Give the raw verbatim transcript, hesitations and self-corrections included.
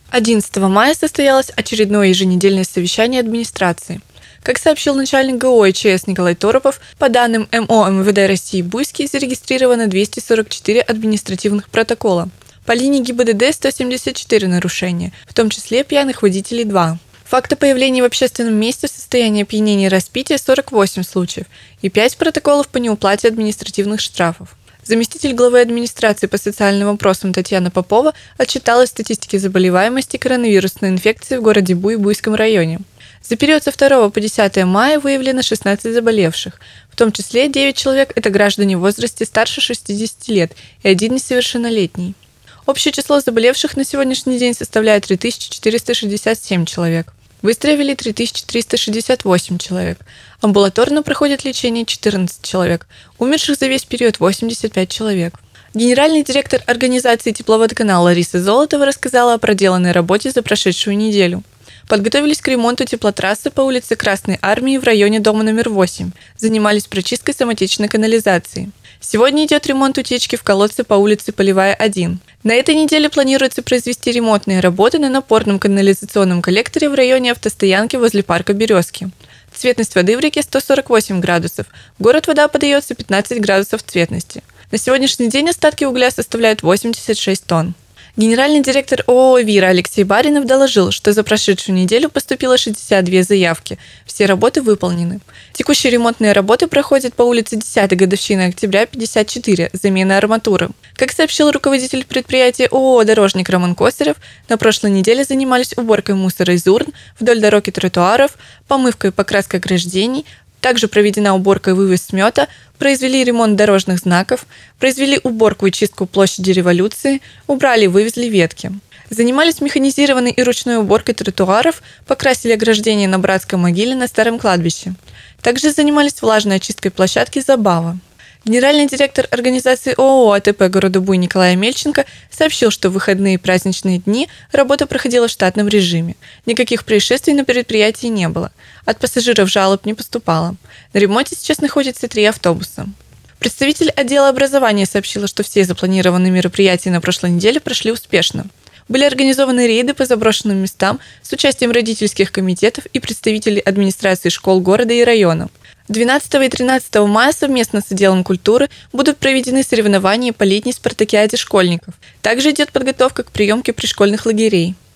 одиннадцатого мая состоялось очередное еженедельное совещание администрации. Как сообщил начальник ГО и ЧС Николай Торопов, по данным МО МВД России Буйский зарегистрировано двести сорок четыре административных протокола. По линии ГИБДД сто семьдесят четыре нарушения, в том числе пьяных водителей два. Факты появления в общественном месте в состоянии опьянения и распития сорок восемь случаев и пять протоколов по неуплате административных штрафов. Заместитель главы администрации по социальным вопросам Татьяна Попова отчиталась о статистике заболеваемости коронавирусной инфекцией в городе Буй и Буйском районе. За период со второго по десятое мая выявлено шестнадцать заболевших, в том числе девять человек – это граждане в возрасте старше шестидесяти лет и один несовершеннолетний. Общее число заболевших на сегодняшний день составляет три тысячи четыреста шестьдесят семь человек. Выздоровели три тысячи триста шестьдесят восемь человек. Амбулаторно проходит лечение четырнадцать человек. Умерших за весь период восемьдесят пять человек. Генеральный директор организации «Тепловодоканал» Лариса Золотова рассказала о проделанной работе за прошедшую неделю. Подготовились к ремонту теплотрассы по улице Красной Армии в районе дома номер восемь. Занимались прочисткой самотечной канализации. Сегодня идет ремонт утечки в колодце по улице Полевая, один. На этой неделе планируется произвести ремонтные работы на напорном канализационном коллекторе в районе автостоянки возле парка «Березки». Цветность воды в реке сто сорок восемь градусов. В город вода подается пятнадцать градусов цветности. На сегодняшний день остатки угля составляют восемьдесят шесть тонн. Генеральный директор ООО «Вира» Алексей Баринов доложил, что за прошедшую неделю поступило шестьдесят две заявки. Все работы выполнены. Текущие ремонтные работы проходят по улице десятой годовщины октября пятьдесят четыре, замена арматуры. Как сообщил руководитель предприятия ООО «Дорожник» Роман Косарев, на прошлой неделе занимались уборкой мусора из урн, вдоль дорог и тротуаров, помывкой и покраской ограждений. Также проведена уборка и вывоз смета, произвели ремонт дорожных знаков, произвели уборку и чистку площади Революции, убрали и вывезли ветки. Занимались механизированной и ручной уборкой тротуаров, покрасили ограждение на Братской могиле на Старом кладбище. Также занимались влажной очисткой площадки Забава. Генеральный директор организации ООО «АТП» города Буй Николай Мельченко сообщил, что в выходные и праздничные дни работа проходила в штатном режиме. Никаких происшествий на предприятии не было. От пассажиров жалоб не поступало. На ремонте сейчас находится три автобуса. Представитель отдела образования сообщила, что все запланированные мероприятия на прошлой неделе прошли успешно. Были организованы рейды по заброшенным местам с участием родительских комитетов и представителей администрации школ города и района. двенадцатого и тринадцатого мая совместно с отделом культуры будут проведены соревнования по летней спартакиаде школьников. Также идет подготовка к приемке пришкольных лагерей.